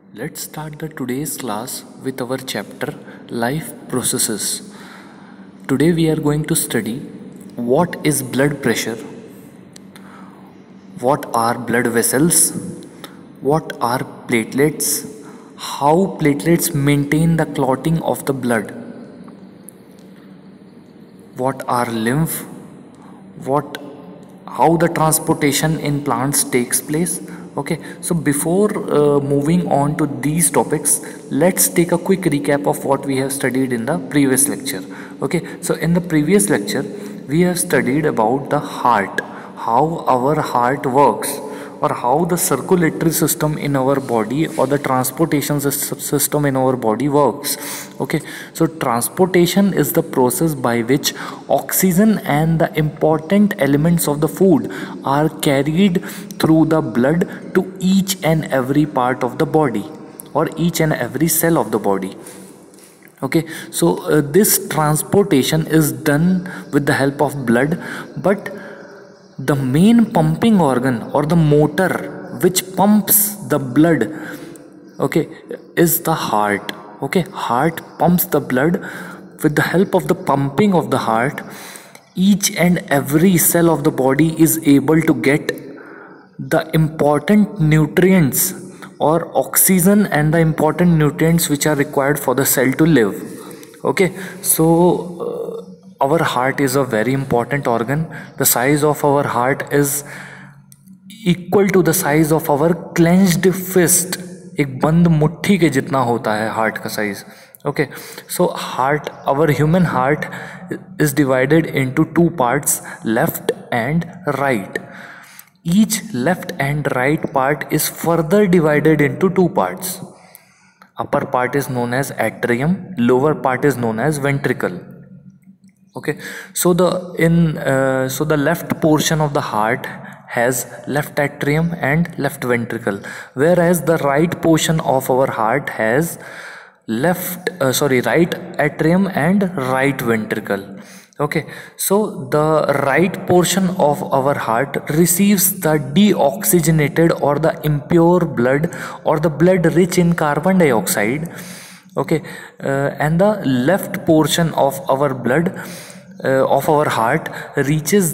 Let's start the today's class with our chapter Life Processes. Today we are going to study what is blood pressure, what are blood vessels, what are platelets, how platelets maintain the clotting of the blood, what are lymph, what how the transportation in plants takes place. Okay, so before moving on to these topics, let's take a quick recap of what we have studied in the previous lecture. Okay, so in the previous lecture we have studied about the heart, how our heart works, or how the circulatory system in our body or the transportation system in our body works. Okay, so transportation is the process by which oxygen and the important elements of the food are carried through the blood to each and every part of the body or each and every cell of the body. Okay, so this transportation is done with the help of blood, but the main pumping organ or the motor which pumps the blood, okay, is the heart. Okay, heart pumps the blood. With the help of the pumping of the heart, each and every cell of the body is able to get the important nutrients or oxygen and the important nutrients which are required for the cell to live. Okay, so our heart is a very important organ. The size of our heart is equal to the size of our clenched fist. एक बंद मुट्ठी के जितना होता है heart का size. Okay, so heart, our human heart is divided into two parts, left and right. Each left and right part is further divided into two parts. Upper part is known as atrium, lower part is known as ventricle. Okay, so the left portion of the heart has left atrium and left ventricle, whereas the right portion of our heart has right atrium and right ventricle. Okay, so the right portion of our heart receives the deoxygenated or the impure blood or the blood rich in carbon dioxide. Okay, and the left portion of our blood of our heart reaches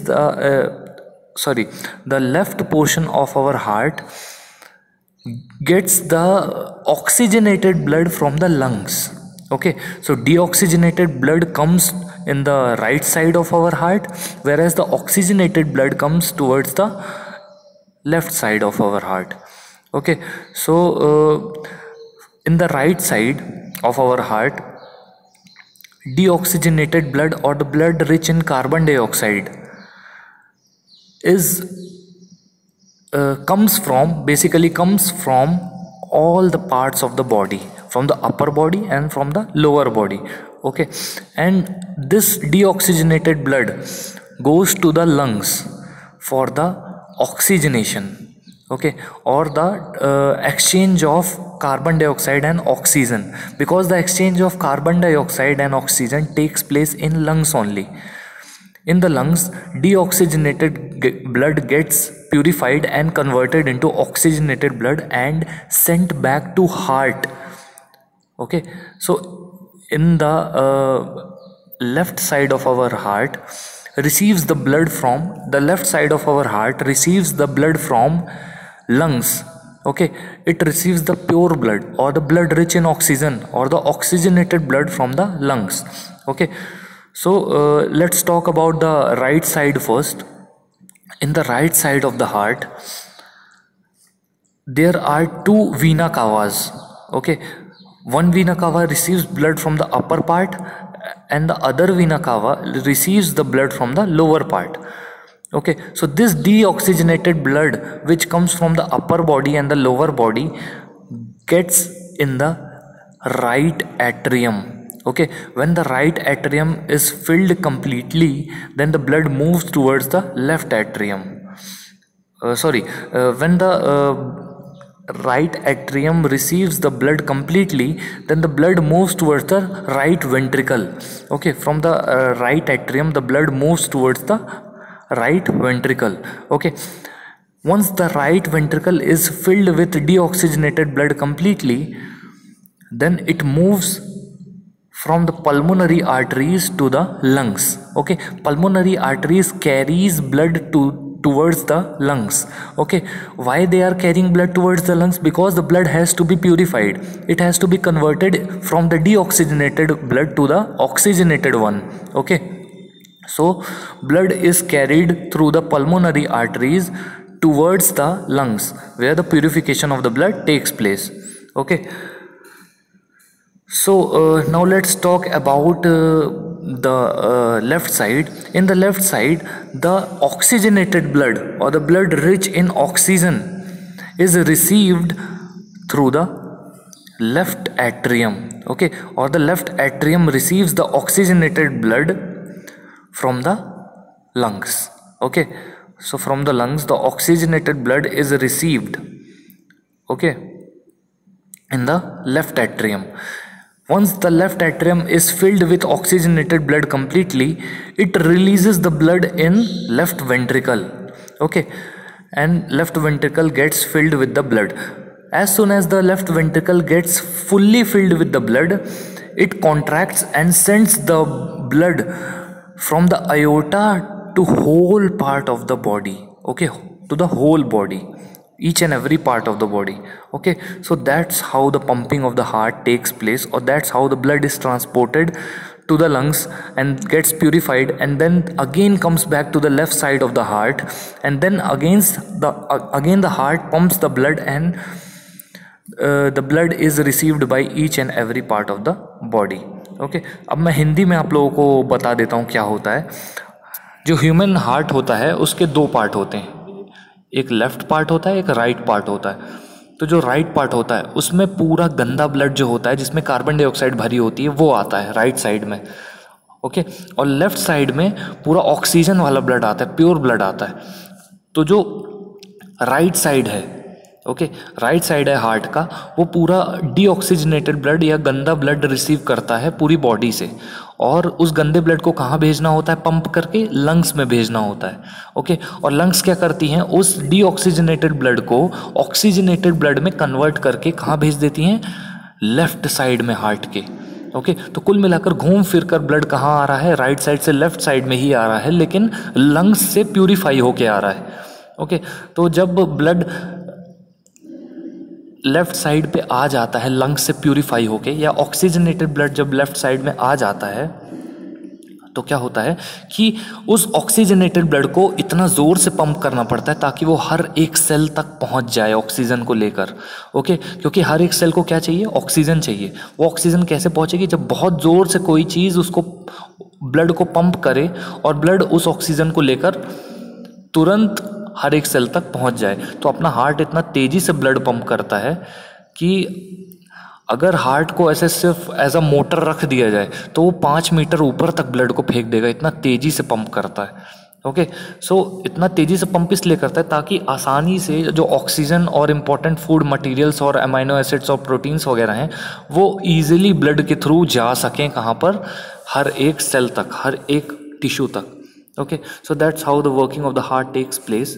the left portion of our heart gets the oxygenated blood from the lungs. Okay, so deoxygenated blood comes in the right side of our heart, whereas the oxygenated blood comes towards the left side of our heart. Okay, so in the right side of our heart, deoxygenated blood or the blood rich in carbon dioxide is comes from all the parts of the body, from the upper body and from the lower body. Okay, and this deoxygenated blood goes to the lungs for the oxygenation. Okay, or the exchange of carbon dioxide and oxygen, because the exchange of carbon dioxide and oxygen takes place in lungs only. In the lungs, deoxygenated blood gets purified and converted into oxygenated blood and sent back to heart. Okay, so in the left side of our heart receives the blood from lungs. Okay, it receives the pure blood or the blood rich in oxygen or the oxygenated blood from the lungs. Okay, so let's talk about the right side first. In the right side of the heart there are two vena cavas. Okay, one vena cava receives blood from the upper part and the other vena cava receives the blood from the lower part. Okay, so this deoxygenated blood which comes from the upper body and the lower body gets in the right atrium. Okay, when the right atrium is filled completely, then the blood moves towards the left atrium. When the right atrium receives the blood completely, then the blood moves towards the right ventricle. Okay, from the right atrium the blood moves towards the right ventricle. Okay, Once the right ventricle is filled with deoxygenated blood completely, then it moves from the pulmonary arteries to the lungs. Okay, pulmonary arteries carries blood towards the lungs. Okay, why they are carrying blood towards the lungs? Because the blood has to be purified. It has to be converted from the deoxygenated blood to the oxygenated one. Okay, so blood is carried through the pulmonary arteries towards the lungs, where the purification of the blood takes place. Okay, so now let's talk about the left side. In the left side, the oxygenated blood or the blood rich in oxygen is received through the left atrium. Okay, or the left atrium receives the oxygenated blood from the lungs. Okay, so from the lungs the oxygenated blood is received, okay, in the left atrium. Once the left atrium is filled with oxygenated blood completely, it releases the blood in left ventricle. Okay, and left ventricle gets filled with the blood. As soon as the left ventricle gets fully filled with the blood, it contracts and sends the blood from the aorta to whole part of the body. Okay, to the whole body, each and every part of the body. Okay, so that's how the pumping of the heart takes place, or that's how the blood is transported to the lungs and gets purified, and then again comes back to the left side of the heart, and then again the heart pumps the blood, and the blood is received by each and every part of the body. Okay, अब मैं हिंदी में आप लोगों को बता देता हूँ क्या होता है। जो ह्यूमन हार्ट होता है उसके दो पार्ट होते हैं, एक लेफ्ट पार्ट होता है, एक राइट पार्ट होता है। तो जो राइट पार्ट होता है उसमें पूरा गंदा ब्लड जो होता है, जिसमें कार्बन डाइऑक्साइड भरी होती है, वो आता है राइट साइड में। ओके, और लेफ्ट साइड में पूरा ऑक्सीजन वाला ब्लड आता है, प्योर ब्लड आता है। तो जो राइट साइड है, ओके, राइट साइड है हार्ट का, वो पूरा डीऑक्सीजनेटेड ब्लड या गंदा ब्लड रिसीव करता है पूरी बॉडी से, और उस गंदे ब्लड को कहाँ भेजना होता है? पंप करके लंग्स में भेजना होता है। ओके, और लंग्स क्या करती हैं? उस डीऑक्सीजनेटेड ब्लड को ऑक्सीजनेटेड ब्लड में कन्वर्ट करके कहाँ भेज देती हैं? लेफ्ट साइड में हार्ट के। ओके, तो कुल मिलाकर घूम फिर कर ब्लड कहाँ आ रहा है? राइट साइड से लेफ्ट साइड में ही आ रहा है, लेकिन लंग्स से प्यूरिफाई होके आ रहा है। ओके, तो जब ब्लड लेफ्ट साइड पे आ जाता है लंग्स से प्यूरिफाई होके, या ऑक्सीजनेटेड ब्लड जब लेफ्ट साइड में आ जाता है, तो क्या होता है कि उस ऑक्सीजनेटेड ब्लड को इतना ज़ोर से पंप करना पड़ता है ताकि वो हर एक सेल तक पहुंच जाए ऑक्सीजन को लेकर। ओके, क्योंकि हर एक सेल को क्या चाहिए? ऑक्सीजन चाहिए। वो ऑक्सीजन कैसे पहुंचेगी? जब बहुत ज़ोर से कोई चीज़ उसको ब्लड को पंप करे और ब्लड उस ऑक्सीजन को लेकर तुरंत हर एक सेल तक पहुंच जाए। तो अपना हार्ट इतना तेज़ी से ब्लड पंप करता है कि अगर हार्ट को ऐसे सिर्फ एज अ मोटर रख दिया जाए तो वो 5 मीटर ऊपर तक ब्लड को फेंक देगा, इतना तेज़ी से पंप करता है। ओके, सो इतना तेज़ी से पंप इसलिए करता है ताकि आसानी से जो ऑक्सीजन और इम्पॉर्टेंट फूड मटेरियल्स और अमाइनो एसिड्स और प्रोटीन्स वगैरह हैं वो ईजिली ब्लड के थ्रू जा सकें, कहाँ पर? हर एक सेल तक, हर एक टिश्यू तक। Okay, so that's how the working of the heart takes place.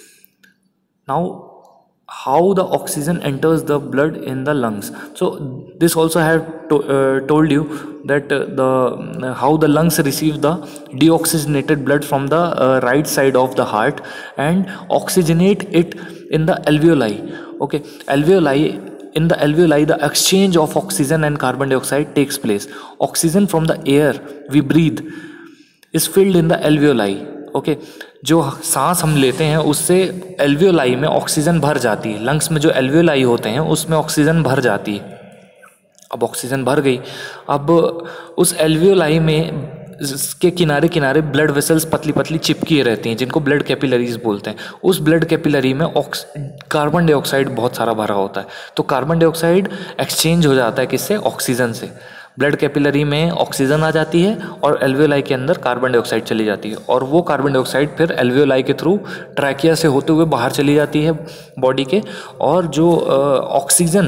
Now, how the oxygen enters the blood in the lungs? So this also I have told you that how the lungs receive the deoxygenated blood from the right side of the heart and oxygenate it in the alveoli. Okay, alveoli. In the alveoli, the exchange of oxygen and carbon dioxide takes place. Oxygen from the air we breathe is filled in the alveoli. Okay, जो सांस हम लेते हैं उससे alveoli में oxygen भर जाती है। लंग्स में जो एल्वियोलाई होते हैं उसमें ऑक्सीजन भर जाती है। अब ऑक्सीजन भर गई, अब उस एल्वियोलाई में के किनारे किनारे ब्लड वेसल्स पतली पतली चिपकी रहती हैं, जिनको ब्लड कैपिलरीज बोलते हैं। उस ब्लड कैपिलरी में कार्बन डाइऑक्साइड बहुत सारा भरा होता है। तो कार्बन डाइऑक्साइड एक्सचेंज हो जाता है किससे? ऑक्सीजन से। ब्लड कैपिलरी में ऑक्सीजन आ जाती है और एल्वियोलाई के अंदर कार्बन डाइऑक्साइड चली जाती है, और वो कार्बन डाइऑक्साइड फिर एल्वियोलाई के थ्रू ट्रैकिया से होते हुए बाहर चली जाती है बॉडी के, और जो ऑक्सीजन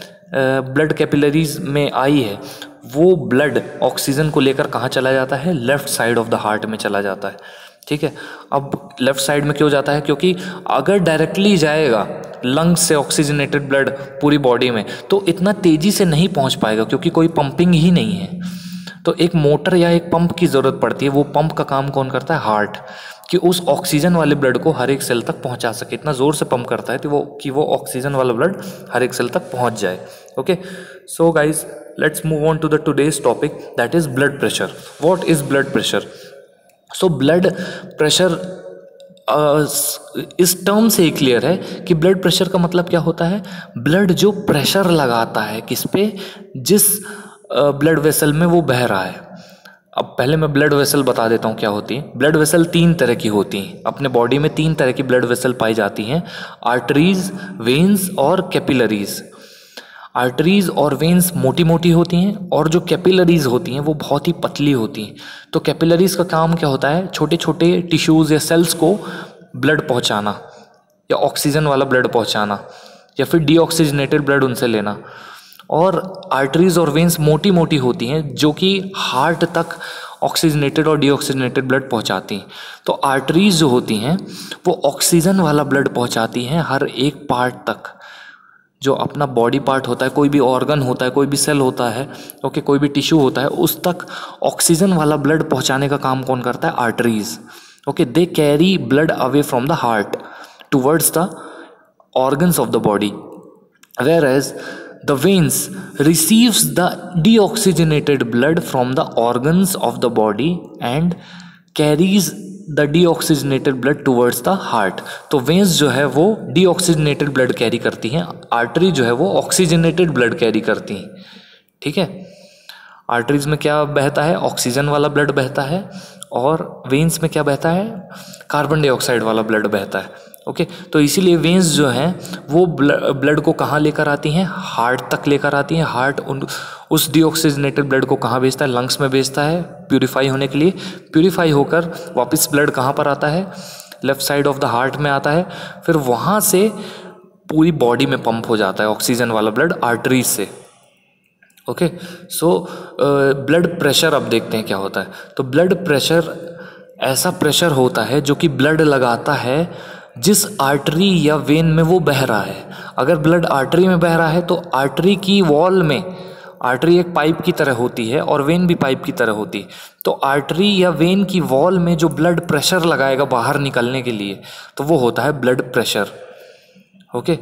ब्लड कैपिलरीज में आई है वो ब्लड ऑक्सीजन को लेकर कहाँ चला जाता है? Left side of the heart में चला जाता है। ठीक है। अब लेफ्ट साइड में क्यों जाता है, क्योंकि अगर डायरेक्टली जाएगा लंग्स से ऑक्सीजनेटेड ब्लड पूरी बॉडी में तो इतना तेजी से नहीं पहुंच पाएगा, क्योंकि कोई पंपिंग ही नहीं है। तो एक मोटर या एक पंप की ज़रूरत पड़ती है। वो पंप का काम कौन करता है, हार्ट, कि उस ऑक्सीजन वाले ब्लड को हर एक सेल तक पहुंचा सके। इतना ज़ोर से पंप करता है कि वो ऑक्सीजन वाला ब्लड हर एक सेल तक पहुंच जाए। Okay, so guys let's move on to the today's topic, that is blood pressure. What is blood pressure? So blood pressure इस टर्म से ही क्लियर है कि ब्लड प्रेशर का मतलब क्या होता है, ब्लड जो प्रेशर लगाता है किस पे, जिस ब्लड वेसल में वो बह रहा है। अब पहले मैं ब्लड वेसल बता देता हूँ क्या होती है। ब्लड वेसल 3 तरह की होती हैं अपने बॉडी में, 3 तरह की ब्लड वेसल पाई जाती हैं, आर्टरीज, वेन्स और कैपिलरीज। आर्टरीज और वेन्स मोटी मोटी होती हैं और जो कैपिलरीज होती हैं वो बहुत ही पतली होती हैं। तो कैपिलरीज का काम क्या होता है, छोटे छोटे टिश्यूज़ या सेल्स को ब्लड पहुंचाना, या ऑक्सीजन वाला ब्लड पहुंचाना, या फिर डीऑक्सीजनेटेड ब्लड उनसे लेना। और आर्टरीज और वेन्स मोटी मोटी होती हैं जो कि हार्ट तक ऑक्सीजनेटेड और डीऑक्सीजनेटेड ब्लड पहुंचाती हैं। तो आर्टरीज जो होती हैं वो ऑक्सीजन वाला ब्लड पहुंचाती हैं हर एक पार्ट तक, जो अपना बॉडी पार्ट होता है, कोई भी ऑर्गन होता है, कोई भी सेल होता है, ओके, कोई भी टिश्यू होता है, उस तक ऑक्सीजन वाला ब्लड पहुंचाने का काम कौन करता है, arteries. Okay, they carry blood away from the heart towards the organs of the body, whereas the veins receives the deoxygenated blood from the organs of the body and carries the deoxygenated blood towards the heart. तो veins जो है वो deoxygenated blood carry करती हैं, artery जो है वो oxygenated blood carry करती हैं। ठीक है, आर्टरीज में क्या बहता है, ऑक्सीजन वाला ब्लड बहता है, और वेंस में क्या बहता है, कार्बन डाइऑक्साइड वाला ब्लड बहता है। ओके, तो इसीलिए वेंस जो हैं वो ब्लड को कहाँ लेकर आती हैं, हार्ट तक लेकर आती हैं। हार्ट उस डीऑक्सीजनेटेड ब्लड को कहाँ भेजता है, लंग्स में भेजता है प्यूरिफाई होने के लिए। प्यूरिफाई होकर वापस ब्लड कहाँ पर आता है, left side of the heart में आता है। फिर वहाँ से पूरी बॉडी में पंप हो जाता है ऑक्सीजन वाला ब्लड आर्टरीज से। ओके, सो ब्लड प्रेशर अब देखते हैं क्या होता है। तो ब्लड प्रेशर ऐसा प्रेशर होता है जो कि ब्लड लगाता है जिस आर्टरी या वेन में वो बह रहा है। अगर ब्लड आर्टरी में बह रहा है तो आर्टरी की वॉल में, आर्टरी एक पाइप की तरह होती है और वेन भी पाइप की तरह होती है, तो आर्टरी या वेन की वॉल में जो ब्लड प्रेशर लगाएगा बाहर निकलने के लिए, तो वो होता है blood pressure. Okay,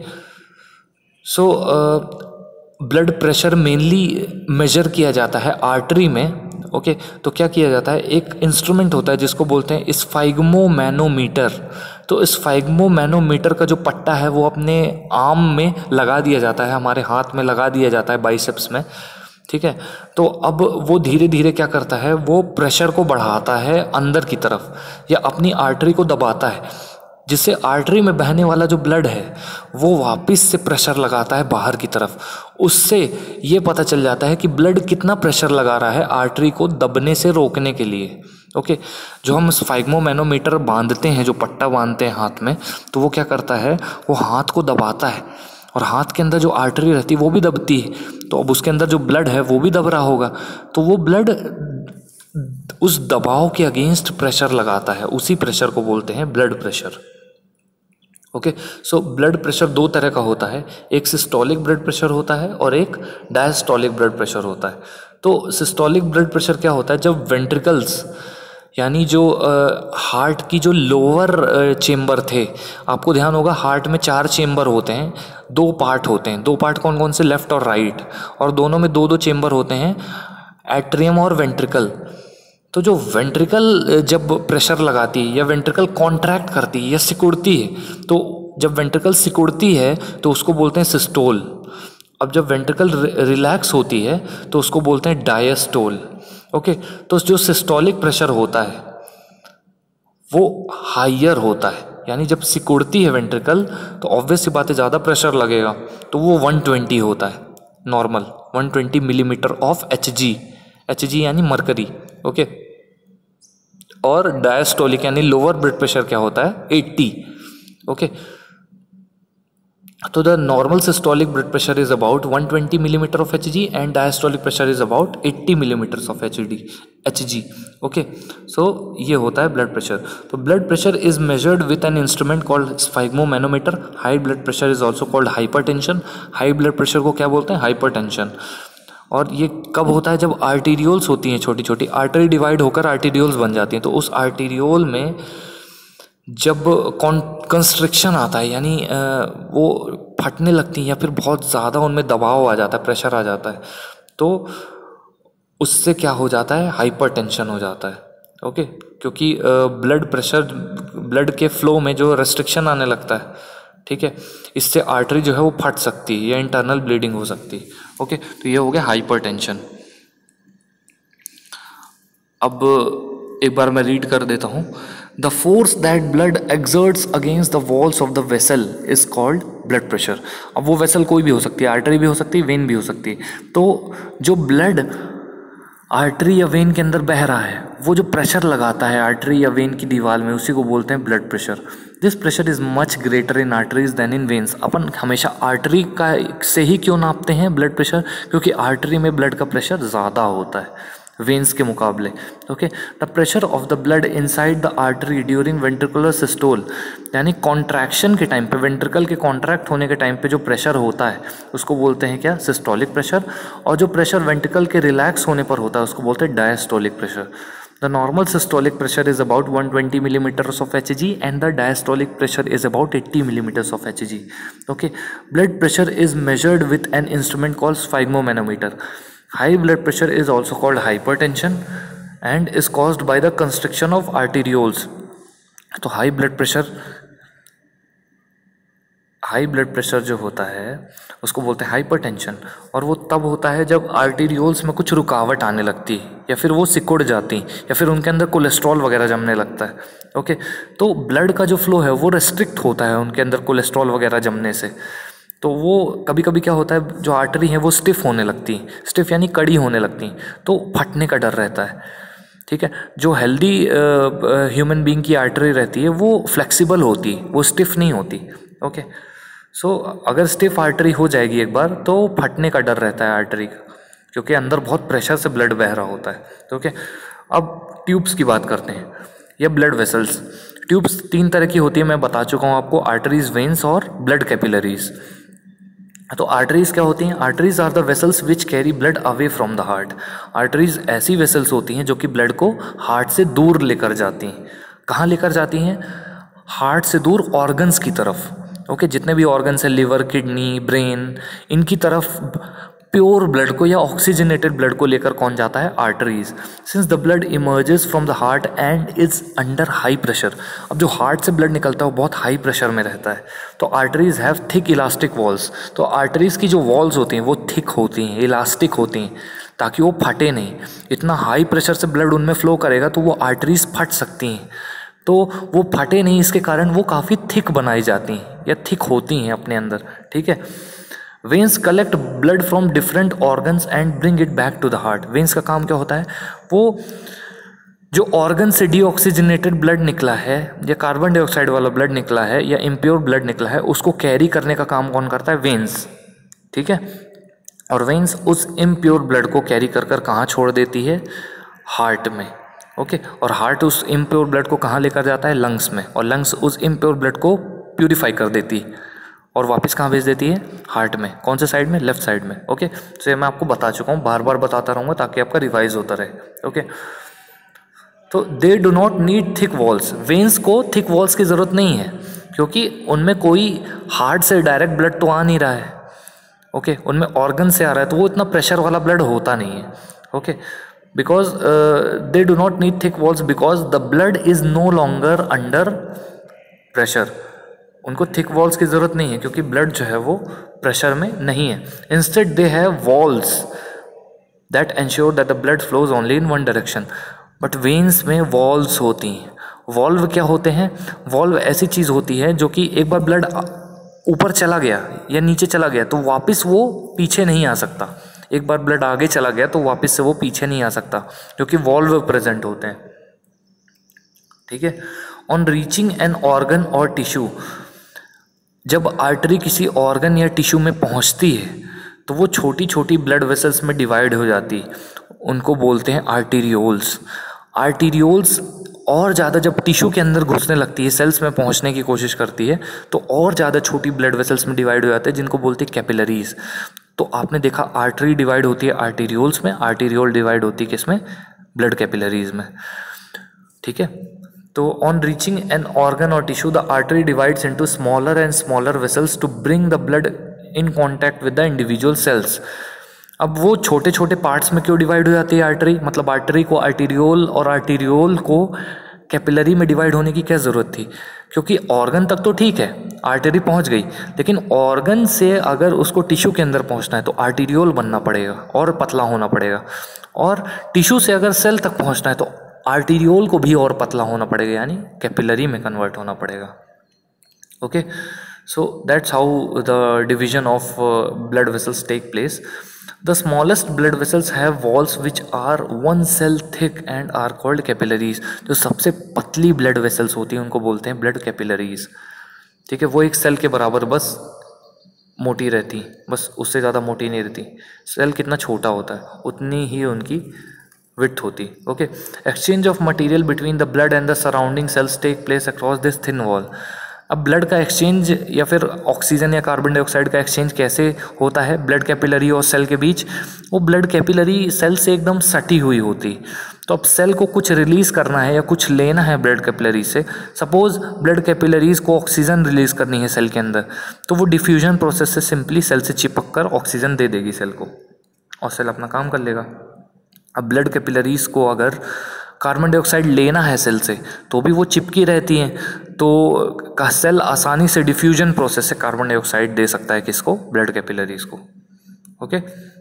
so blood pressure mainly measure किया जाता है आर्टरी में। ओके, तो क्या किया जाता है, एक इंस्ट्रूमेंट होता है जिसको बोलते हैं स्फाइग्मोमैनोमीटर। तो स्फाइग्मोमैनोमीटर का जो पट्टा है वो अपने आर्म में लगा दिया जाता है, हमारे हाथ में लगा दिया जाता है, बाइसेप्स में। ठीक है, तो अब वो धीरे धीरे क्या करता है, वो प्रेशर को बढ़ाता है अंदर की तरफ, या अपनी आर्टरी को दबाता है, जिससे आर्टरी में बहने वाला जो ब्लड है वो वापस से प्रेशर लगाता है बाहर की तरफ। उससे ये पता चल जाता है कि ब्लड कितना प्रेशर लगा रहा है आर्टरी को दबने से रोकने के लिए। ओके, जो हम स्फाइग्मोमैनोमीटर बांधते हैं, जो पट्टा बांधते हैं हाथ में, तो वो क्या करता है, वो हाथ को दबाता है और हाथ के अंदर जो आर्टरी रहती है वो भी दबती है। तो अब उसके अंदर जो ब्लड है वो भी दब रहा होगा, तो वो ब्लड उस दबाव के अगेंस्ट प्रेशर लगाता है। उसी प्रेशर को बोलते हैं blood pressure. Okay, so blood pressure 2 तरह का होता है, एक सिस्टोलिक ब्लड प्रेशर होता है और एक डायस्टोलिक ब्लड प्रेशर होता है। तो सिस्टोलिक ब्लड प्रेशर क्या होता है, जब वेंट्रिकल्स यानी जो हार्ट की जो लोअर चेम्बर थे, आपको ध्यान होगा हार्ट में 4 चेम्बर होते हैं, 2 पार्ट होते हैं। 2 पार्ट कौन कौन से, लेफ्ट और राइट, और दोनों में 2-2 चेम्बर होते हैं, एट्रियम और वेंट्रिकल। तो जो वेंट्रिकल जब प्रेशर लगाती है या वेंट्रिकल कॉन्ट्रैक्ट करती है या सिकुड़ती है, तो जब वेंट्रिकल सिकुड़ती है तो उसको बोलते हैं सिस्टोल। अब जब वेंट्रिकल रिलैक्स होती है तो उसको बोलते हैं डायस्टोल। ओके, तो जो सिस्टोलिक प्रेशर होता है वो हाइयर होता है, यानी जब सिकुड़ती है वेंट्रिकल तो ऑब्वियस सी बात है ज़्यादा प्रेशर लगेगा, तो वो 120 होता है normal, 120 millimetre of Hg, Hg यानी मरकरी। ओके, और डायस्टोलिक यानी लोअर ब्लड प्रेशर क्या होता है, 80। ओके, तो the normal systolic blood pressure is about 120 millimetre of Hg and diastolic pressure is about 80 millimetre of Hg। Okay, so ये होता है ब्लड प्रेशर। तो blood pressure is measured with an instrument called sphygmomanometer. High blood pressure is also called hypertension. High blood pressure को क्या बोलते हैं? Hypertension. और ये कब होता है? जब आर्टीरियोल्स होती हैं, छोटी छोटी आर्टरी डिवाइड होकर आर्टीरियोल्स बन जाती हैं। तो उस आर्टीरियोल में जब कंस्ट्रिक्शन आता है, यानी वो फटने लगती हैं या फिर बहुत ज़्यादा उनमें दबाव आ जाता है, प्रेशर आ जाता है, तो उससे क्या हो जाता है? हाइपरटेंशन हो जाता है। ओके, क्योंकि ब्लड प्रेशर, ब्लड के फ्लो में जो रेस्ट्रिक्शन आने लगता है, ठीक है, इससे आर्टरी जो है वो फट सकती है या इंटरनल ब्लीडिंग हो सकती है। ओके, तो ये हो गया हाइपरटेंशन। अब एक बार मैं रीड कर देता हूँ। The force that blood exerts against the walls of the vessel is called blood pressure. अब वो वेसल कोई भी हो सकती है, आर्टरी भी हो सकती है, वेन भी हो सकती है। तो जो ब्लड आर्टरी या वेन के अंदर बह रहा है, वो जो प्रेशर लगाता है आर्टरी या वेन की दीवार में, उसी को बोलते हैं blood pressure. This pressure is much greater in arteries than in veins. अपन हमेशा आर्टरी का से ही क्यों नापते हैं ब्लड प्रेशर? क्योंकि आर्टरी में ब्लड का प्रेशर ज़्यादा होता है वेन्स के मुकाबले। Okay, the pressure of the blood inside the artery during ventricular systole, यानी कॉन्ट्रैक्शन के टाइम पे, वेंट्रिकल के कॉन्ट्रैक्ट होने के टाइम पे जो प्रेशर होता है उसको बोलते हैं क्या? Systolic pressure. और जो प्रेशर वेंट्रिकल के रिलैक्स होने पर होता है उसको बोलते हैं diastolic pressure. The normal systolic pressure is about 120 millimetres of Hg and the diastolic pressure is about 80 millimetres of Hg। Okay, blood pressure is measured with an instrument called sphygmomanometer. High blood pressure is also called hypertension and is caused by the constriction of arterioles. तो high blood pressure जो होता है उसको बोलते हैं hypertension. और वो तब होता है जब आर्टीरियोल्स में कुछ रुकावट आने लगती है, या फिर वो सिकुड़ जाती, या फिर उनके अंदर कोलेस्ट्रॉल वगैरह जमने लगता है। ओके, तो ब्लड का जो फ्लो है वो रिस्ट्रिक्ट होता है उनके अंदर कोलेस्ट्रॉल वगैरह जमने से। तो वो कभी कभी क्या होता है, जो आर्टरी है वो स्टिफ होने लगती हैं, स्टिफ यानी कड़ी होने लगती हैं, तो फटने का डर रहता है। ठीक है, जो हेल्दी ह्यूमन बीइंग की आर्टरी रहती है वो फ्लेक्सिबल होती, वो स्टिफ नहीं होती। ओके, सो अगर स्टिफ आर्टरी हो जाएगी एक बार तो फटने का डर रहता है आर्टरी का, क्योंकि अंदर बहुत प्रेशर से ब्लड बह रहा होता है। ओके, अब ट्यूब्स की बात करते हैं, या ब्लड वेसल्स। ट्यूब्स 3 तरह की होती है, मैं बता चुका हूँ आपको, आर्टरीज, वेन्स और ब्लड कैपिलरीज। तो आर्टरीज क्या होती हैं? Arteries are the vessels which carry blood away from the heart. Arteries ऐसी वेसल्स होती हैं जो कि ब्लड को हार्ट से दूर लेकर जाती हैं। कहाँ लेकर जाती हैं? हार्ट से दूर ऑर्गन्स की तरफ। ओके, जितने भी ऑर्गन्स हैं, लिवर, किडनी, ब्रेन, इनकी तरफ प्योर ब्लड को या ऑक्सीजनेटेड ब्लड को लेकर कौन जाता है? Arteries. Since the blood emerges from the heart and is under high pressure. अब जो हार्ट से ब्लड निकलता है वो बहुत हाई प्रेशर में रहता है, तो arteries have thick elastic walls. तो आर्टरीज की जो वॉल्स होती हैं वो थिक होती हैं, इलास्टिक होती हैं, ताकि वो फटे नहीं। इतना हाई प्रेशर से ब्लड उनमें फ्लो करेगा तो वो आर्टरीज फट सकती हैं, तो वो फटे नहीं, इसके कारण वो काफ़ी थिक बनाई जाती हैं या थिक होती हैं अपने अंदर। ठीक है, veins collect blood from different organs and bring it back to the heart. Veins का काम क्या होता है? वो जो ऑर्गन से डीऑक्सीजनेटेड ब्लड निकला है, या कार्बन डाइऑक्साइड वाला ब्लड निकला है, या इम्प्योर ब्लड निकला है, उसको कैरी करने का काम कौन करता है? वेन्स। ठीक है, और वेन्स उस इम्प्योर ब्लड को कैरी कर कर कहाँ छोड़ देती है? हार्ट में। ओके, और हार्ट उस इम्प्योर ब्लड को कहाँ लेकर जाता है? लंग्स में, और लंग्स उस इम्प्योर ब्लड को प्यूरिफाई कर देती है और वापस कहाँ भेज देती है? हार्ट में। कौन से साइड में? लेफ्ट साइड में। ओके, तो ये मैं आपको बता चुका हूँ, बार बार बताता रहूँगा ताकि आपका रिवाइज होता रहे। ओके, तो they do not need thick walls. Veins को थिक वॉल्स की ज़रूरत नहीं है, क्योंकि उनमें कोई हार्ट से डायरेक्ट ब्लड तो आ नहीं रहा है। ओके, उनमें ऑर्गन से आ रहा है, तो वो इतना प्रेशर वाला ब्लड होता नहीं है। Okay, because they do not need thick walls because the blood is no longer under pressure. उनको थिक वॉल्स की ज़रूरत नहीं है क्योंकि ब्लड जो है वो प्रेशर में नहीं है। Instead they have walls that ensure that the blood flows only in one direction. But veins में वॉल्व्स होती हैं। वॉल्व क्या होते हैं? वॉल्व ऐसी चीज़ होती है जो कि एक बार ब्लड ऊपर चला गया या नीचे चला गया तो वापस वो पीछे नहीं आ सकता। एक बार ब्लड आगे चला गया तो वापस से वो पीछे नहीं आ सकता, क्योंकि वॉल्व प्रेजेंट होते हैं। ठीक है, ऑन रीचिंग एन ऑर्गन और टिश्यू, जब आर्टरी किसी ऑर्गन या टिश्यू में पहुंचती है तो वो छोटी छोटी ब्लड वेसल्स में डिवाइड हो जाती है, उनको बोलते हैं आर्टीरियोल्स। आर्टीरियोल्स और ज़्यादा जब टिश्यू के अंदर घुसने लगती है, सेल्स में पहुंचने की कोशिश करती है, तो और ज़्यादा छोटी ब्लड वेसल्स में डिवाइड हो जाते हैं, जिनको बोलते हैं कैपिलरीज। तो आपने देखा आर्टरी डिवाइड होती है आर्टीरियोल्स में, आर्टीरियोल डिवाइड होती है किसमें? ब्लड कैपिलरीज में। ठीक है, तो ऑन रीचिंग एन ऑर्गन और tissue the artery divides into smaller and smaller vessels to bring the blood in contact with the individual cells. अब वो छोटे छोटे पार्ट्स में क्यों डिवाइड हो जाती है आर्टरी? मतलब आर्टरी को आर्टीरियोल और आर्टीरियोल को कैपिलरी में डिवाइड होने की क्या ज़रूरत थी? क्योंकि ऑर्गन तक तो ठीक है, आर्टरी पहुंच गई, लेकिन ऑर्गन से अगर उसको टिश्यू के अंदर पहुंचना है तो आर्टीरियोल बनना पड़ेगा और पतला होना पड़ेगा, और टिश्यू से अगर सेल तक पहुंचना है तो आर्टीरियोल को भी और पतला होना पड़ेगा, यानी कैपिलरी में कन्वर्ट होना पड़ेगा। Okay, so that's how the division of blood vessels take place. The smallest blood vessels have walls which are 1 cell thick and are called capillaries. जो सबसे पतली blood vessels होती हैं उनको बोलते हैं blood capillaries। ठीक है, वो एक सेल के बराबर बस मोटी रहती, बस उससे ज़्यादा मोटी नहीं रहती। सेल कितना छोटा होता है उतनी ही उनकी विड्थ होती। Okay, exchange of material between the blood and the surrounding cells take place across this thin wall. अब ब्लड का एक्सचेंज या फिर ऑक्सीजन या कार्बन डाइऑक्साइड का एक्सचेंज कैसे होता है ब्लड कैपिलरी और सेल के बीच? वो ब्लड कैपिलरी सेल से एकदम सटी हुई होती। तो अब सेल को कुछ रिलीज़ करना है या कुछ लेना है ब्लड कैपिलरी से, सपोज ब्लड कैपिलरीज को ऑक्सीजन रिलीज़ करनी है सेल के अंदर, तो वो डिफ्यूजन प्रोसेस से सिंपली सेल से चिपक कर ऑक्सीजन दे देगी सेल को और सेल अपना काम कर लेगा। अब ब्लड कैपिलरीज को अगर कार्बन डाइऑक्साइड लेना है सेल से तो भी वो चिपकी रहती हैं, तो सेल आसानी से डिफ्यूजन प्रोसेस से कार्बन डाइऑक्साइड दे सकता है किसको? ब्लड कैपिलरीज को। Okay,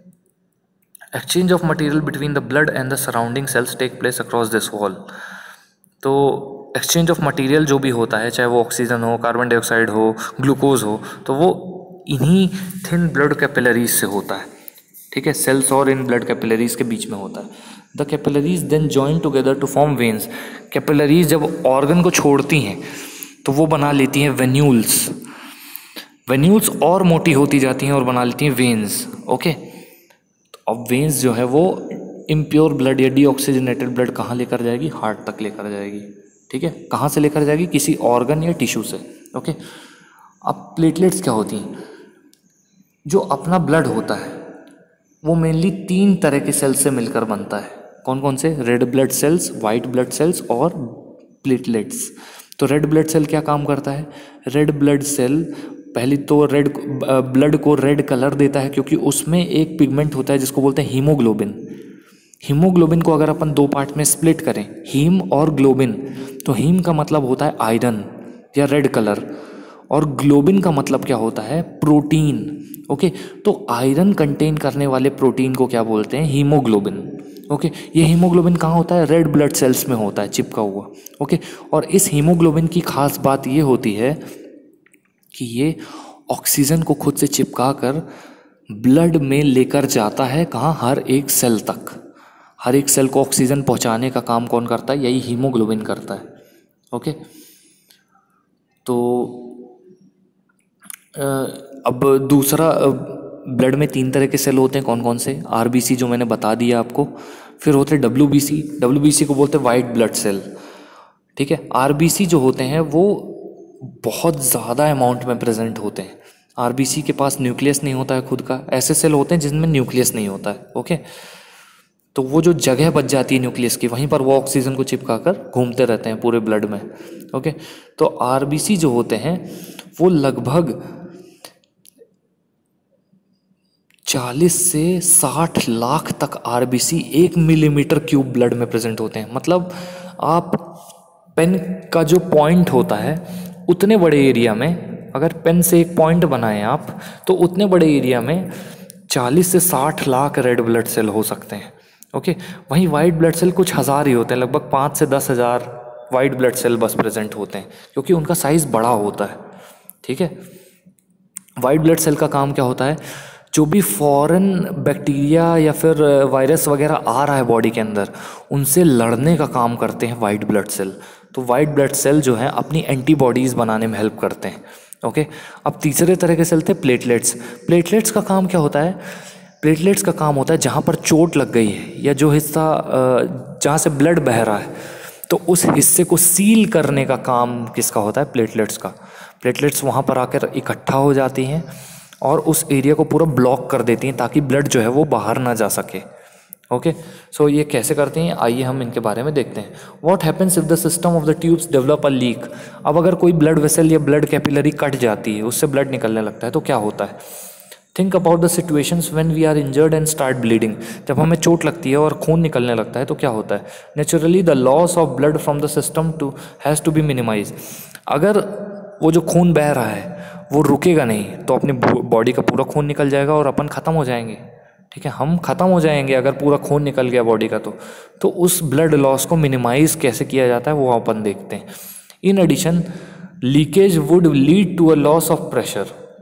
exchange of material between the blood and the surrounding cells take place across this wall. तो एक्सचेंज ऑफ मटेरियल जो भी होता है, चाहे वो ऑक्सीजन हो, कार्बन डाइऑक्साइड हो, ग्लूकोज हो, तो वो इन्हीं थिन ब्लड कैपिलरीज से होता है। ठीक है, सेल्स और इन ब्लड कैपिलरीज के बीच में होता है। The capillaries then join together to form veins. Capillaries जब ऑर्गन को छोड़ती हैं तो वो बना लेती हैं वेन्यूल्स। वेन्यूल्स और मोटी होती जाती हैं और बना लेती हैं वेन्स। ओके, तो अब वेन्स जो है वो इम्प्योर ब्लड या डीऑक्सीजनेटेड ब्लड कहाँ लेकर जाएगी? हार्ट तक लेकर जाएगी। ठीक है, कहाँ से लेकर जाएगी? किसी ऑर्गन या टिश्यू से। ओके, अब प्लेटलेट्स क्या होती हैं? जो अपना ब्लड होता है वो मेनली 3 तरह के सेल्स से मिलकर बनता है। कौन कौन से? Red blood cells, white blood cells और प्लेटलेट्स। तो रेड ब्लड सेल क्या काम करता है? रेड ब्लड सेल पहली तो रेड ब्लड को रेड कलर देता है क्योंकि उसमें एक पिगमेंट होता है जिसको बोलते हैं हीमोग्लोबिन। हीमोग्लोबिन को अगर अपन 2 पार्ट में स्प्लिट करें, हीम और ग्लोबिन, तो हीम का मतलब होता है आयरन या रेड कलर, और ग्लोबिन का मतलब क्या होता है? प्रोटीन। ओके, तो आयरन कंटेन करने वाले प्रोटीन को क्या बोलते हैं? हीमोग्लोबिन। ओके, ये हीमोग्लोबिन कहाँ होता है? रेड ब्लड सेल्स में होता है, चिपका हुआ। ओके, और इस हीमोग्लोबिन की खास बात ये होती है कि ये ऑक्सीजन को खुद से चिपका कर ब्लड में लेकर जाता है। कहाँ? हर एक सेल तक। हर एक सेल को ऑक्सीजन पहुंचाने का काम कौन करता है? यही हीमोग्लोबिन करता है। ओके, तो अब दूसरा, ब्लड में 3 तरह के सेल होते हैं। कौन कौन से? आरबीसी जो मैंने बता दिया आपको, फिर होते हैं डब्ल्यूबीसी। डब्ल्यूबीसी को बोलते हैं वाइट ब्लड सेल। ठीक है, आरबीसी जो होते हैं वो बहुत ज़्यादा अमाउंट में प्रेजेंट होते हैं। आरबीसी के पास न्यूक्लियस नहीं होता है खुद का। ऐसे सेल होते हैं जिनमें न्यूक्लियस नहीं होता है। ओके, तो वो जो जगह बच जाती है न्यूक्लियस की, वहीं पर वो ऑक्सीजन को चिपका कर घूमते रहते हैं पूरे ब्लड में। ओके, तो आरबीसी जो होते हैं वो लगभग 40 से 60 लाख तक आरबीसी 1 मिलीमीटर क्यूब ब्लड में प्रेजेंट होते हैं। मतलब आप पेन का जो पॉइंट होता है उतने बड़े एरिया में, अगर पेन से एक पॉइंट बनाएं आप, तो उतने बड़े एरिया में 40 से 60 लाख रेड ब्लड सेल हो सकते हैं। ओके, वहीं वाइट ब्लड सेल कुछ हज़ार ही होते हैं, लगभग 5 से 10 हज़ार वाइट ब्लड सेल बस प्रेजेंट होते हैं, क्योंकि उनका साइज़ बड़ा होता है। ठीक है, वाइट ब्लड सेल का काम क्या होता है? जो भी फॉरेन बैक्टीरिया या फिर वायरस वगैरह आ रहा है बॉडी के अंदर, उनसे लड़ने का काम करते हैं वाइट ब्लड सेल। तो वाइट ब्लड सेल जो है अपनी एंटीबॉडीज़ बनाने में हेल्प करते हैं। ओके, अब तीसरे तरह के सेल थे प्लेटलेट्स। प्लेटलेट्स का काम क्या होता है? प्लेटलेट्स का काम होता है जहाँ पर चोट लग गई है या जो हिस्सा जहाँ से ब्लड बह रहा है, तो उस हिस्से को सील करने का काम किसका होता है? प्लेटलेट्स का। प्लेटलेट्स वहाँ पर आकर इकट्ठा हो जाती हैं और उस एरिया को पूरा ब्लॉक कर देती हैं ताकि ब्लड जो है वो बाहर ना जा सके। ओके, सो ये कैसे करते हैं, आइए हम इनके बारे में देखते हैं। What happens if the system of the tubes develop a leak. अब अगर कोई ब्लड वेसल या ब्लड कैपिलरी कट जाती है, उससे ब्लड निकलने लगता है, तो क्या होता है? Think about the situations when we are injured and start bleeding. जब हमें चोट लगती है और खून निकलने लगता है तो क्या होता है? Naturally the loss of blood from the system to has to be minimise. अगर वो जो खून बह रहा है वो रुकेगा नहीं तो अपनी बॉडी का पूरा खून निकल जाएगा और अपन ख़त्म हो जाएंगे। ठीक है, हम ख़त्म हो जाएंगे अगर पूरा खून निकल गया बॉडी का। तो उस ब्लड लॉस को मिनिमाइज कैसे किया जाता है वो अपन देखते हैं। In addition leakage would lead to a loss of pressure.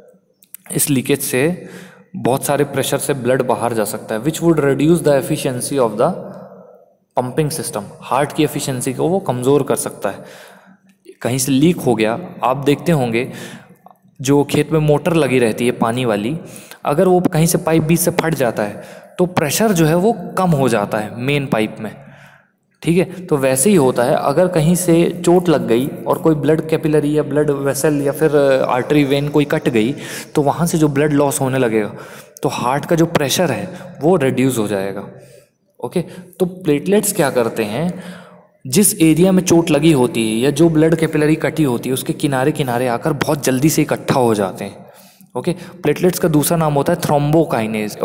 इस लीकेज से बहुत सारे प्रेशर से ब्लड बाहर जा सकता है, which would reduce the efficiency of the pumping system. Heart की एफिशिएंसी को वो कमज़ोर कर सकता है। कहीं से लीक हो गया, आप देखते होंगे जो खेत में मोटर लगी रहती है पानी वाली, अगर वो कहीं से पाइप बीच से फट जाता है तो प्रेशर जो है वो कम हो जाता है मेन पाइप में। ठीक है, तो वैसे ही होता है, अगर कहीं से चोट लग गई और कोई ब्लड कैपिलरी या ब्लड वेसल या फिर आर्टरी वेन कोई कट गई तो वहाँ से जो ब्लड लॉस होने लगेगा तो हार्ट का जो प्रेशर है वो रिड्यूस हो जाएगा। ओके, तो प्लेटलेट्स क्या करते हैं, जिस एरिया में चोट लगी होती है या जो ब्लड कैपिलरी कटी होती है उसके किनारे किनारे आकर बहुत जल्दी से इकट्ठा हो जाते हैं। ओके, प्लेटलेट्स का दूसरा नाम होता है थ्रोम्बोकाइनेज,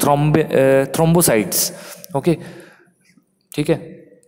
थ्रोम्बोसाइट्स। ओके, ठीक है,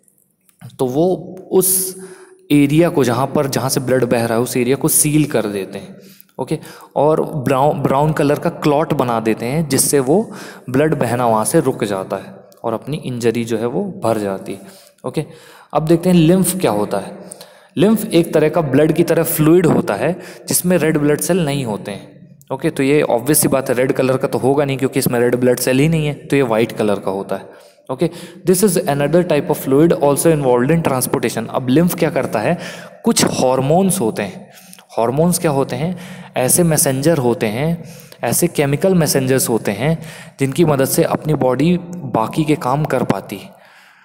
तो वो उस एरिया को जहाँ से ब्लड बह रहा है उस एरिया को सील कर देते हैं। ओके, और ब्राउन कलर का क्लॉट बना देते हैं जिससे वो ब्लड बहना वहाँ से रुक जाता है और अपनी इंजरी जो है वो भर जाती है। ओके, अब देखते हैं लिम्फ क्या होता है। लिम्फ एक तरह का ब्लड की तरह फ्लूइड होता है जिसमें रेड ब्लड सेल नहीं होते हैं। ओके, तो ये ऑब्वियस सी बात है, रेड कलर का तो होगा नहीं क्योंकि इसमें रेड ब्लड सेल ही नहीं है, तो ये वाइट कलर का होता है। Okay, this is another type of fluid also involve in transportation. अब लिम्फ क्या करता है, कुछ हॉर्मोन्स होते हैं। हॉर्मोन्स क्या होते हैं, ऐसे मैसेंजर होते हैं, ऐसे केमिकल मैसेंजर्स होते हैं जिनकी मदद से अपनी बॉडी बाकी के काम कर पाती है।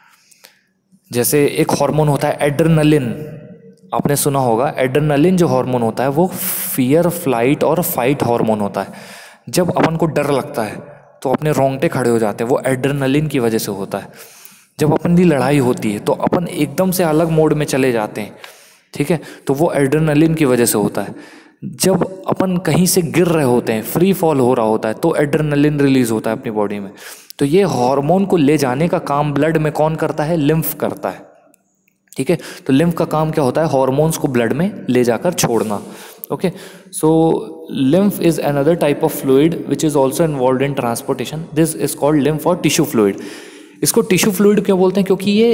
जैसे एक हार्मोन होता है एड्रेनलिन, आपने सुना होगा। एड्रेनलिन जो हार्मोन होता है वो फियर, फ्लाइट और फाइट हार्मोन होता है। जब अपन को डर लगता है तो अपने रोंगटे खड़े हो जाते हैं, वो एड्रेनलिन की वजह से होता है। जब अपन की लड़ाई होती है तो अपन एकदम से अलग मोड में चले जाते हैं। ठीक है, तो वो एड्रेनलिन की वजह से होता है। जब अपन कहीं से गिर रहे होते हैं, फ्री फॉल हो रहा होता है, तो एड्रेनलिन रिलीज होता है अपनी बॉडी में। तो ये हार्मोन को ले जाने का काम ब्लड में कौन करता है, लिम्फ करता है। ठीक है, तो लिम्फ का काम क्या होता है, हार्मोन्स को ब्लड में ले जाकर छोड़ना। Okay, so lymph is another type of fluid which is also involve in transportation. This is called lymph और टिश्यू फ्लूइड। इसको टिश्यू फ्लूइड क्यों बोलते हैं, क्योंकि ये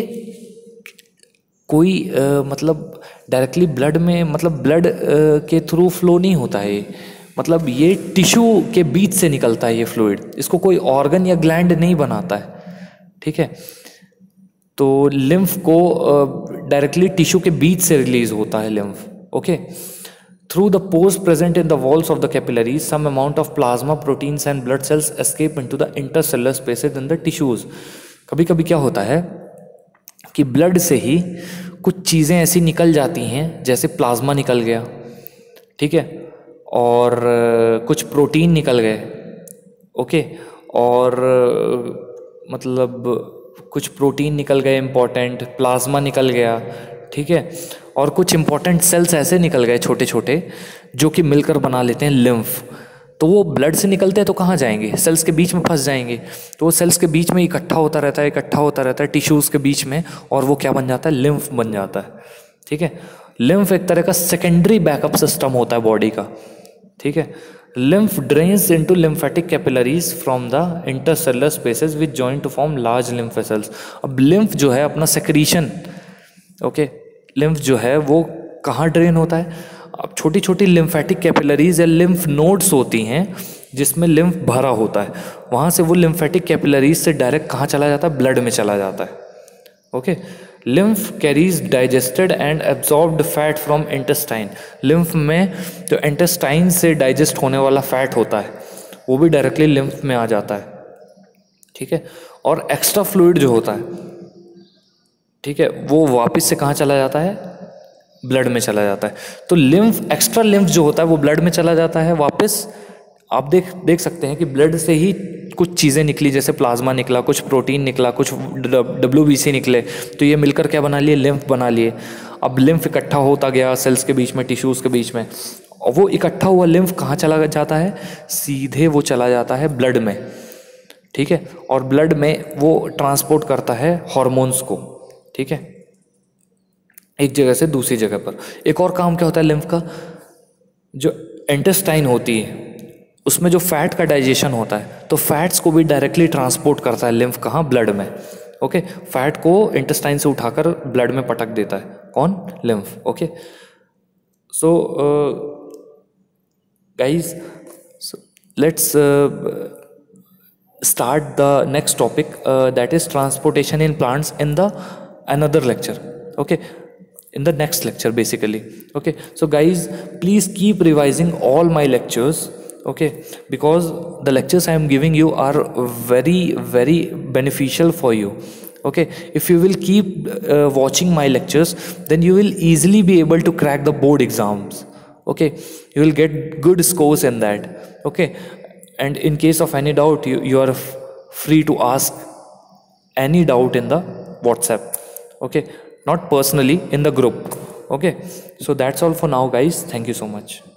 कोई मतलब डायरेक्टली ब्लड में, मतलब ब्लड के थ्रू फ्लो नहीं होता है, मतलब ये टिश्यू के बीच से निकलता है ये फ्लूइड। इसको कोई ऑर्गन या ग्लैंड नहीं बनाता है। ठीक है, तो लिम्फ को डायरेक्टली टिश्यू के बीच से रिलीज होता है lymph. Okay, through the pores present in the walls of the capillaries some amount of plasma, proteins and blood cells escape into the intercellular spaces in the tissues. कभी कभी क्या होता है कि ब्लड से ही कुछ चीज़ें ऐसी निकल जाती हैं, जैसे प्लाज्मा निकल गया, ठीक है, और कुछ प्रोटीन निकल गए। ओके, और मतलब कुछ प्रोटीन निकल गए इंपॉर्टेंट, प्लाज्मा निकल गया, ठीक है, और कुछ इंपॉर्टेंट सेल्स ऐसे निकल गए छोटे छोटे जो कि मिलकर बना लेते हैं लिम्फ। तो वो ब्लड से निकलते हैं तो कहाँ जाएंगे, सेल्स के बीच में फंस जाएंगे। तो वो सेल्स के बीच में इकट्ठा होता रहता है टिश्यूज़ के बीच में, और वो क्या बन जाता है, लिम्फ बन जाता है। ठीक है, लिम्फ एक तरह का सेकेंडरी बैकअप सिस्टम होता है बॉडी का। ठीक है, lymph drains into lymphatic capillaries from the intercellular spaces which join to form large lymph vessels. अब लिम्फ जो है अपना सेक्रीशन, ओके, लिम्फ जो है वो कहाँ ड्रेन होता है, अब छोटी छोटी लिम्फेटिक कैपिलरीज या लिम्फ नोड्स होती हैं जिसमें लिम्फ भरा होता है, वहाँ से वो लिम्फेटिक कैपिलरीज से डायरेक्ट कहाँ चला जाता है, ब्लड में चला जाता है। Okay, lymph carries digested and absorbed fat from intestine. Lymph में जो इंटेस्टाइन से डाइजेस्ट होने वाला फैट होता है वो भी डायरेक्टली लिम्फ में आ जाता है, ठीक है। और एक्स्ट्रा फ्लूइड जो होता है, ठीक है, वो वापस से कहाँ चला जाता है, ब्लड में चला जाता है। तो लिम्फ, एक्स्ट्रा लिम्फ जो होता है वो ब्लड में चला जाता है वापस। आप देख सकते हैं कि ब्लड से ही कुछ चीज़ें निकली, जैसे प्लाज्मा निकला, कुछ प्रोटीन निकला, कुछ WBC निकले, तो ये मिलकर क्या बना लिए, लिम्फ बना लिए। अब लिम्फ इकट्ठा होता गया सेल्स के बीच में, टिश्यूज़ के बीच में, और वो इकट्ठा हुआ लिम्फ कहाँ चला जाता है, सीधे वो चला जाता है ब्लड में, ठीक है। और ब्लड में वो ट्रांसपोर्ट करता है हॉर्मोन्स को, ठीक है, एक जगह से दूसरी जगह पर। एक और काम क्या होता है लिम्फ का, जो इंटेस्टाइन होती है उसमें जो फैट का डाइजेशन होता है, तो फैट्स को भी डायरेक्टली ट्रांसपोर्ट करता है लिम्फ, कहाँ, ब्लड में, ओके। फैट को इंटेस्टाइन से उठाकर ब्लड में पटक देता है, कौन, lymph, okay. So guys, let's start the next topic, that is transportation in plants in the another lecture, okay, in the next lecture basically, okay. So guys, please keep revising all my lectures, okay, because the lectures I am giving you are very beneficial for you, okay. If you will keep watching my lectures, then you will easily be able to crack the board exams, okay. You will get good scores in that, okay. And in case of any doubt, you are free to ask any doubt in the WhatsApp, okay, not personally, in the group, okay. So that's all for now guys, thank you so much.